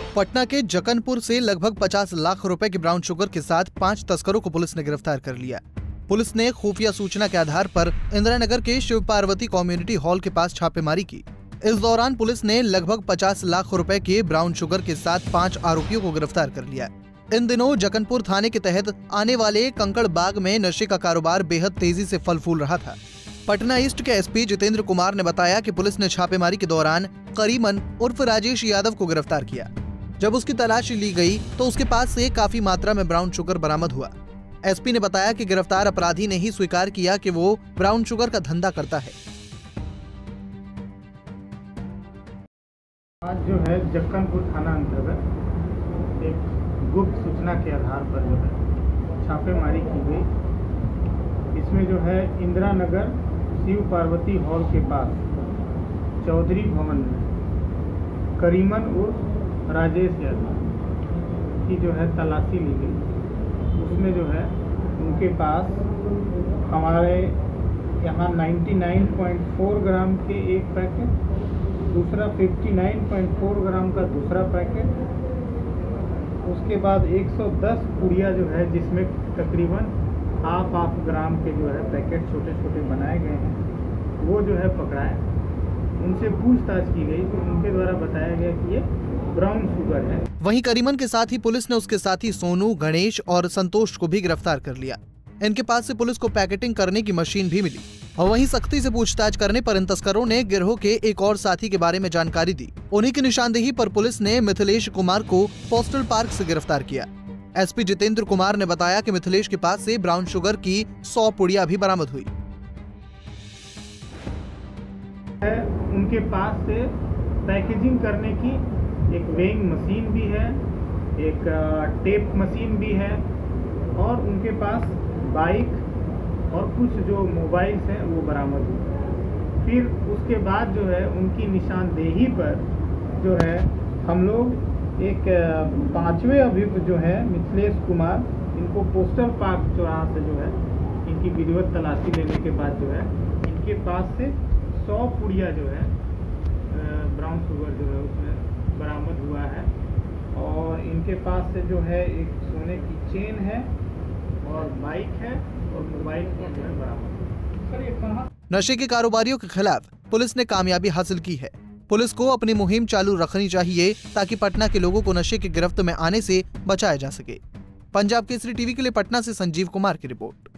पटना के जक्कनपुर से लगभग 50 लाख रुपए के ब्राउन शुगर के साथ 5 तस्करों को पुलिस ने गिरफ्तार कर लिया। पुलिस ने खुफिया सूचना के आधार पर इंदिरा नगर के शिव पार्वती कम्युनिटी हॉल के पास छापेमारी की। इस दौरान पुलिस ने लगभग 50 लाख रुपए के ब्राउन शुगर के साथ 5 आरोपियों को गिरफ्तार कर लिया। इन दिनों जक्कनपुर थाने के तहत आने वाले कंकड़ बाग में नशे का कारोबार बेहद तेजी से फल फूल रहा था। पटना ईस्ट के एसपी जितेंद्र कुमार ने बताया कि पुलिस ने छापेमारी के दौरान करीमन उर्फ राजेश यादव को गिरफ्तार किया। जब उसकी तलाशी ली गई तो उसके पास से काफी मात्रा में ब्राउन शुगर बरामद हुआ। एसपी ने बताया कि गिरफ्तार अपराधी ने ही स्वीकार किया कि वो ब्राउन शुगर का धंधा करता है। आज जो है जक्कनपुर थाना अंतर्गत एक गुप्त सूचना के आधार पर जो है छापेमारी की गई। इसमें जो है इंदिरा नगर शिव पार्वती हॉल के पास चौधरी भवन में करीमन उर्फ राजेश यादव की जो है तलाशी ली गई। उसमें जो है उनके पास हमारे यहाँ 99.4 ग्राम के एक पैकेट, दूसरा 59.4 ग्राम का दूसरा पैकेट, उसके बाद 110 पुड़िया जो है जिसमें तकरीबन हाफ ग्राम के जो है पैकेट छोटे छोटे बनाए गए हैं, वो जो है पकड़ाए। उनसे पूछताछ की गई तो उनके द्वारा बताया गया कि ये ब्राउन शुगर है। वहीं करीमन के साथ ही पुलिस ने उसके साथी सोनू, गणेश और संतोष को भी गिरफ्तार कर लिया। इनके पास से पुलिस को पैकेटिंग करने की मशीन भी मिली और वहीं सख्ती से पूछताछ करने पर इन तस्करों ने गिरोह के एक और साथी के बारे में जानकारी दी। उन्हीं की निशानदेही पर पुलिस ने मिथिलेश कुमार को पोस्टल पार्क से गिरफ्तार किया। एसपी जितेंद्र कुमार ने बताया कि मिथिलेश के पास से ब्राउन शुगर की 100 पुड़िया भी बरामद हुई। उनके पास से पैकेजिंग करने की एक वेइंग मशीन भी है, एक टेप मशीन भी है और उनके पास बाइक और कुछ जो मोबाइल्स हैं वो बरामद हुए। फिर उसके बाद जो है उनकी निशानदेही पर जो है हम लोग एक 5वें अभियुक्त जो है मिथिलेश कुमार, इनको पोस्टल पार्क चौराहा से जो है इनकी विधिवत तलाशी लेने के बाद जो है इनके पास से 100 पुड़िया जो है ब्राउन शुगर जो है उसमें बरामद हुआ है और इनके पास से जो है एक सोने की चेन है और बाइक है और मोबाइल फोन जो है बरामद। नशे के कारोबारियों के खिलाफ पुलिस ने कामयाबी हासिल की है। पुलिस को अपनी मुहिम चालू रखनी चाहिए ताकि पटना के लोगों को नशे की गिरफ्त में आने से बचाया जा सके। पंजाब केसरी टीवी के लिए पटना से संजीव कुमार की रिपोर्ट।